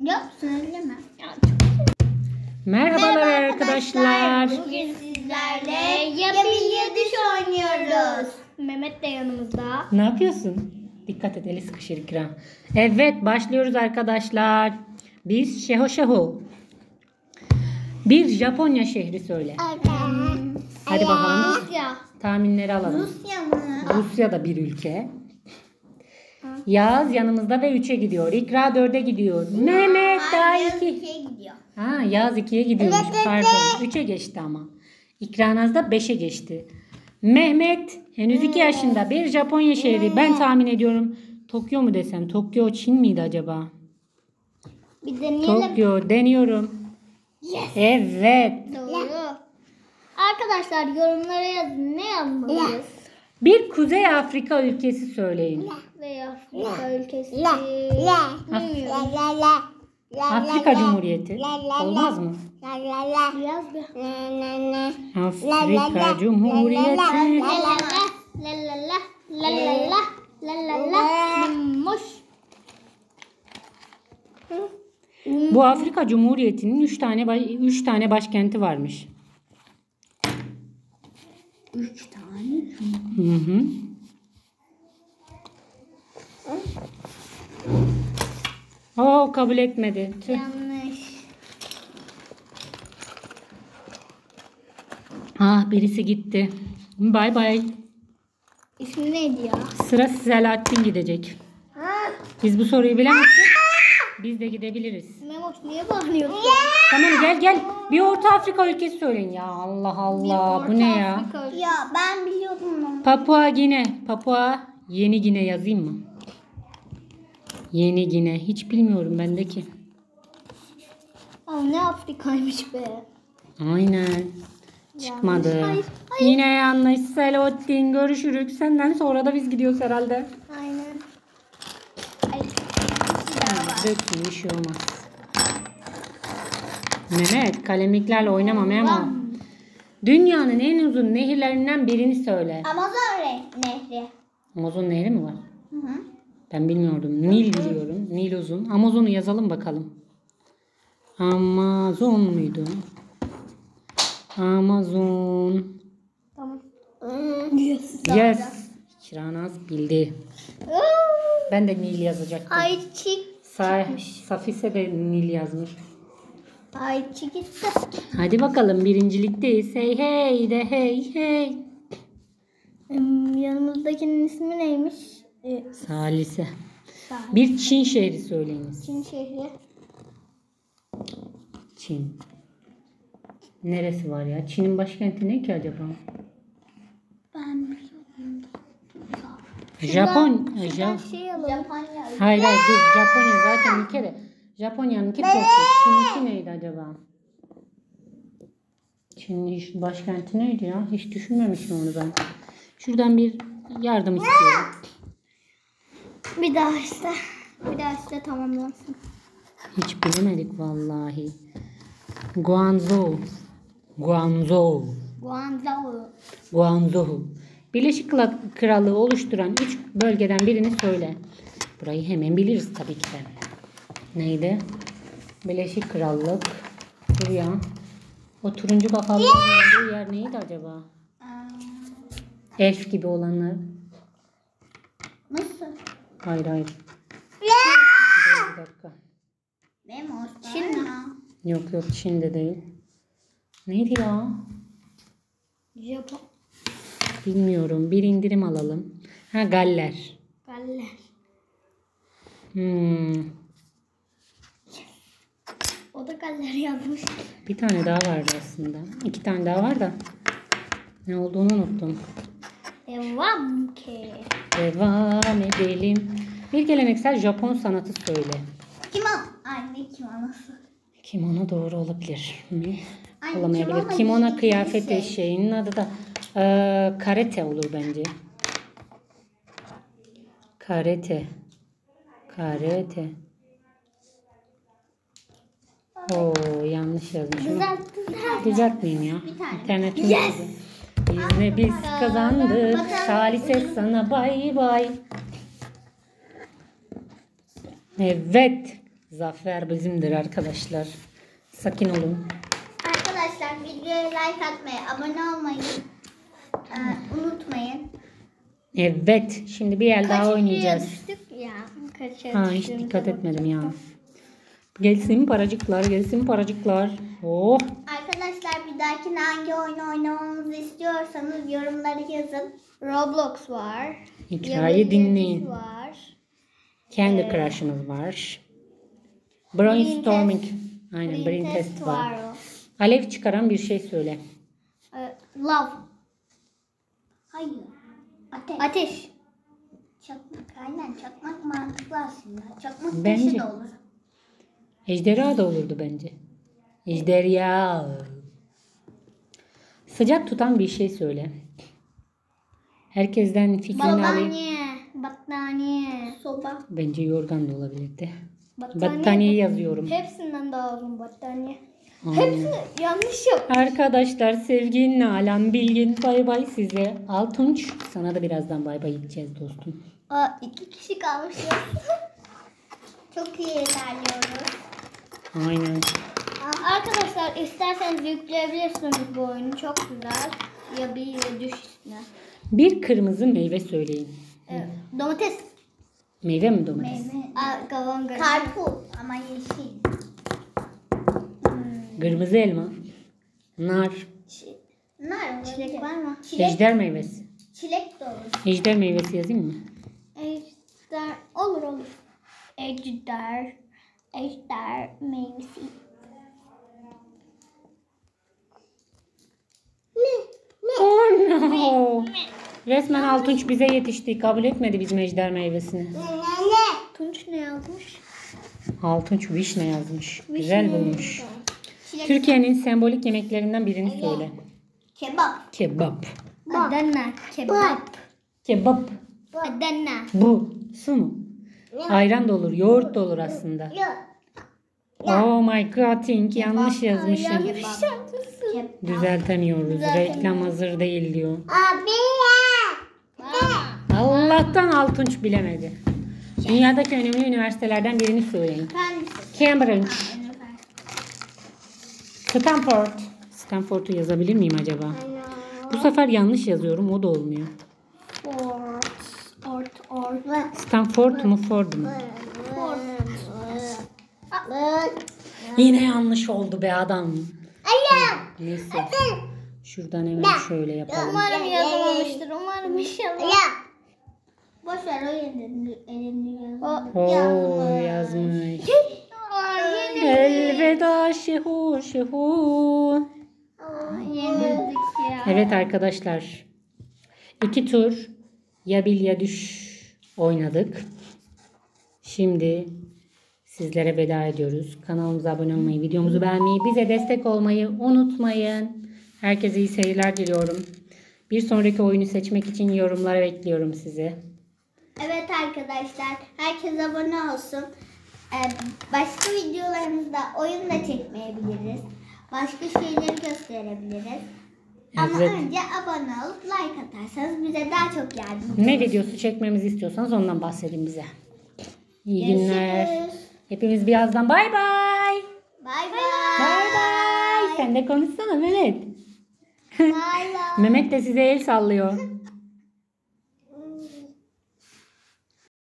Yok söyleme. Merhabalar arkadaşlar. Bugün sizlerle yapıya düş oynuyoruz. Mehmet de yanımızda. Ne yapıyorsun? Dikkat et, eli sıkışır İkram. Evet, başlıyoruz arkadaşlar. Biz Şeho. Bir Japonya şehri söyle. Hadi bakalım. Rusya. Tahminleri alalım. Rusya mı? Rusya da bir ülke. Yağız yanımızda ve 3'e gidiyor. İkra 4'e gidiyor. Mehmet daha 2. gidiyor. Ha, Yağız 2'ye gidiyormuş. Pardon. 3'e geçti ama. İkra Naz da 5'e geçti. Mehmet henüz 2 yaşında. Bir Japonya şehri. Ben tahmin ediyorum. Tokyo mu desem? Tokyo Çin miydi acaba? Bir deneyelim. Tokyo deniyorum. Yes. Evet. Doğru. Arkadaşlar yorumlara yazın. Ne yazmalıyız? Bir Kuzey Afrika ülkesi söyleyin. Ve Afrika ülkesi. Afrika Cumhuriyeti. Olmaz mı? Yaz bir. Afrika Cumhuriyeti. Muş. Bu Afrika Cumhuriyeti'nin 3 tane başkenti varmış. 3 tane. Hı. Oo, kabul etmedi. Tüh. Yanlış. Ah, birisi gitti. Bay bay. İsmi neydi ya? Sıra Selahattin gidecek. Biz bu soruyu bilemezsek biz de gidebiliriz. Memoş niye bağırıyorsun? Tamam, gel. Bir Orta Afrika ülkesi söyleyin ya. Allah Allah, bu ne ya? Ya ben biliyordum onu. Papua Yeni Gine yazayım mı? Yeni Gine. Hiç bilmiyorum bendeki. Aa, ne Afrika'ymış be. Aynen. Çıkmadı. Hayır. Yine yanlış. Selahattin, görüşürüz. Senden sonra da biz gidiyoruz herhalde. Aynen. Ay. Dökün, bir şey olmaz. Mehmet, kalemliklerle oynama Memo. Dünyanın en uzun nehirlerinden birini söyle. Amazon nehri. Amazon nehri mi var? Hı hı. Ben bilmiyordum. Nil biliyorum. Nil uzun. Amazon'u yazalım bakalım. Amazon muydu? Amazon. Tamam. Yes. Kiranaz bildi. Ben de Nil yazacaktım. Ayçik. Safise de Nil yazmış. Ayçik gitti. Hadi bakalım, birincilikteyiz. Hey de hey. Yanımızdakinin ismi neymiş? Salise. Bir Çin şehri söyleyiniz. Çin şehri. Çin. Neresi var ya? Çin'in başkenti ne ki acaba? Ben biliyorum. Japonya. Japonya. Hayır dur. Japonya zaten bir kere. Japonya'nınki Tokyo. Çin'inki neydi acaba? Çin'in başkenti neydi ya? Hiç düşünmemişim onu ben. Şuradan bir yardım istiyorum. Bir daha işte tamamlansın. Hiç bilemedik vallahi. Guangzhou. Birleşik Krallığı oluşturan 3 bölgeden birini söyle. Burayı hemen biliriz tabii ki de. Neydi? Birleşik Krallık. Buraya. O turuncu bakalım olduğu yer neydi acaba? Elf gibi olanlar. Nasıl? Hayır. Bir dakika. Çin mi? Yok Çin'de değil. Neydi ya? Japon. Bilmiyorum. Bir indirim alalım. Galler. O da galler yazmış. Bir tane daha vardı aslında. 2 tane daha var da. Ne olduğunu unuttum. Devam edelim. Bir geleneksel Japon sanatı söyle. Kimono doğru olabilir mi? Olamayabilir. Kimono kıyafet eşeğinin adı da karate olur bence. Karate. Oo, yanlış yazmışım. Düzeltmeyeyim ya. İnternetim yes. Yine biz kazandık. Salise sana bay bay. Evet. Zafer bizimdir arkadaşlar. Sakin olun. Arkadaşlar videoya like atmayı, abone olmayı unutmayın. Evet. Şimdi bir el daha oynayacağız. Düştük ya. Ha, hiç dikkat etmedim ya. Gelsin paracıklar, gelsin paracıklar. Oh. Arkadaşlar bir dahakine hangi oyunu oynamamızı istiyorsanız yorumlara yazın. Roblox var. Hikaye Yabba dinleyin. Yabba var. Kendi Crush'ımız var. Brainstorming. Aynen, brain Brain test var. o. Alev çıkaran bir şey söyle. Love. Hayır. Ateş. Çakmak. Aynen çakmak mantıklı aslında. Çakmak Bence. taşı da olur. Ejderha da olurdu bence. Ejderha. Sıcak tutan bir şey söyle. Herkesten fikrini alayım. Battaniye. Battaniye. Soba. Bence yorgan da olabilirdi. Battaniye yazıyorum. Hepsinden daha uzun battaniye. Aynen. Hepsini yanlış yap. Arkadaşlar Sevgin, Nalan, Bilgin bay bay size. Altunç sana da birazdan bay bay gideceğiz dostum. 2 kişi kalmışız. Çok iyi ilerliyoruz. Aynen. Arkadaşlar isterseniz yükleyebilirsiniz bu oyunu. Çok güzel. Ya bir ya düş üstüne. Bir kırmızı meyve söyleyin. Domates. Meyve mi domates? Karpuz ama yeşil. Kırmızı elma. Nar. Nar. Çilek var mı? Ejder meyvesi. Çilek de olur. Ejder meyvesi yazayım mı? Ejder. Olur. Ejder. Ejder meyvesi. Oh no. Resmen Altunç bize yetişti. Kabul etmedi bizim ejder meyvesini. Tunç ne yazmış? Altunç vişne yazmış. Güzel bulmuş. Çilek. Türkiye'nin sembolik yemeklerinden birini söyle. Kebap. Kebap. Adana. Kebap. Kebap. Adana. Bu. Su mu? Ayran da olur. Yoğurt da olur aslında. Oh my god. Think yanlış yazmışım. Yanlış yapmışsın. Düzeltemiyoruz. Reklam hazır değil diyor. Abi. Allah'tan Altunç bilemedi. Dünyadaki önemli üniversitelerden birini söyleyin. Cambridge. Stanford. Stanford'u yazabilir miyim acaba? Bu sefer yanlış yazıyorum. O da olmuyor. Stanford mu Ford mu? Yine yanlış oldu be adam. Neyse. Şuradan hemen şöyle yapalım. Umarım yazamamıştır. Umarım inşallah. Boş ver o elini yazmış. Oo yazmış. Elveda şehu şehu. Yenildik ya. Evet arkadaşlar. 2 tur ya bil ya düş oynadık. Şimdi sizlere veda ediyoruz. Kanalımıza abone olmayı, videomuzu beğenmeyi, bize destek olmayı unutmayın. Herkese iyi seyirler diliyorum. Bir sonraki oyunu seçmek için yorumlara bekliyorum sizi. Evet arkadaşlar. Herkes abone olsun. Başka videolarımızda oyun da çekmeyebiliriz. Başka şeyleri gösterebiliriz. Ama Evet. önce abone olup like atarsanız bize daha çok yardımcı Ne olursunuz. videosu çekmemizi istiyorsanız ondan bahsedin bize. İyi günler. Görüşürüz. Hepimiz birazdan bay bay. Bay Bay bay. Sen de konuşsana Mehmet. bay. Mehmet de size el sallıyor.